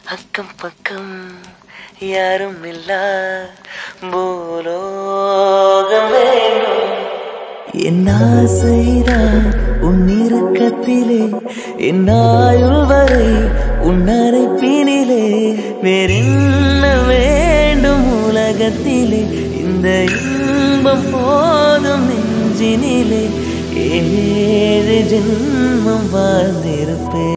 அக்கம் பக்கம் யாரும் இல்லா பூலோகம் வேணும். என் ஆசைதான் உன் இறுக்கத்திலே, என் ஆயுள் வரை உன் அரைப்பினிலே. வேறென்ன வேண்டும் உலகத்திலே, இந்த இன்பம் போதும் நெஞ்சினிலே. 7 ஜென்மம் வாழ்ந்திருப்பேன்.